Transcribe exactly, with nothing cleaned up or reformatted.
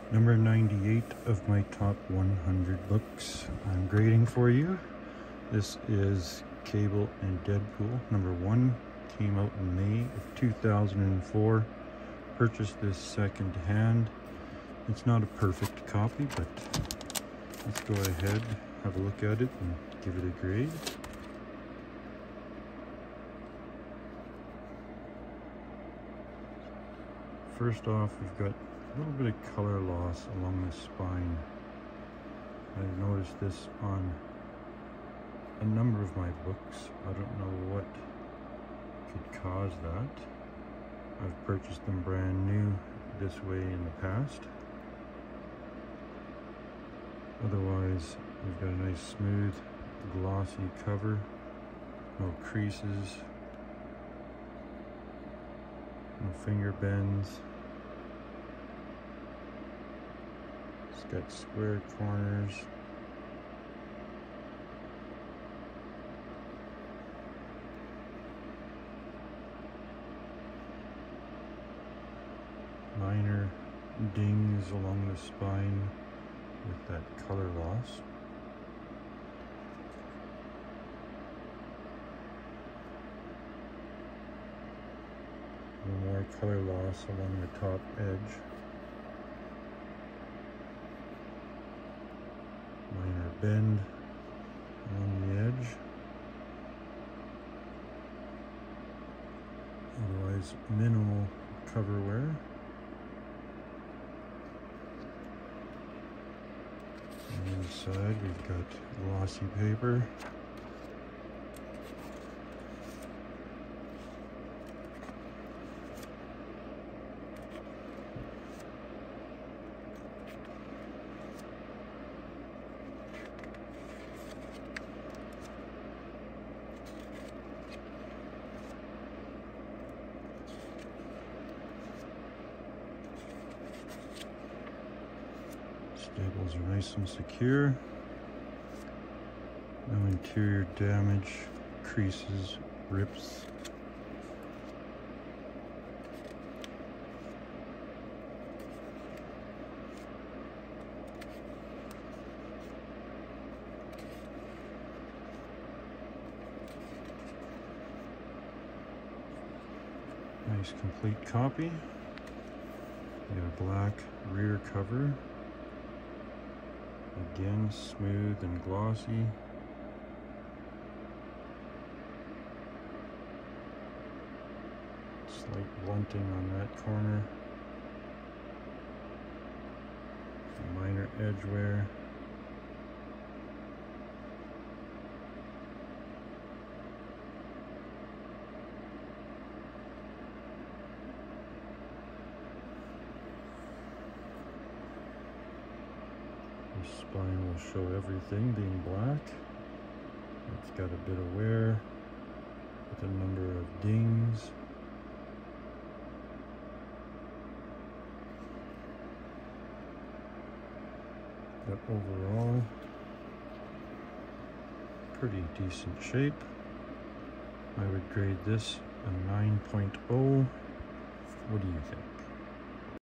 Number ninety-eight of my top one hundred books I'm grading for you. This is Cable and Deadpool. Number one came out in May of two thousand four. Purchased this second hand. It's not a perfect copy, but let's go ahead, have a look at it and give it a grade. First off, we've got a little bit of color loss along the spine. I've noticed this on a number of my books. I don't know what could cause that. I've purchased them brand new this way in the past. Otherwise, we've got a nice smooth, glossy cover, no creases, no finger bends. It's got square corners. Minor dings along the spine with that color loss. And more color loss along the top edge. Minor bend along the edge. Otherwise, minimal cover wear. On the side, we've got glossy paper. Staples are nice and secure. No interior damage, creases, rips. Nice complete copy. We got a black rear cover. Again, smooth and glossy. Slight blunting on that corner. Some minor edge wear. The spine will show everything being black. It's got a bit of wear with a number of dings. But overall, pretty decent shape. I would grade this a nine point oh. What do you think?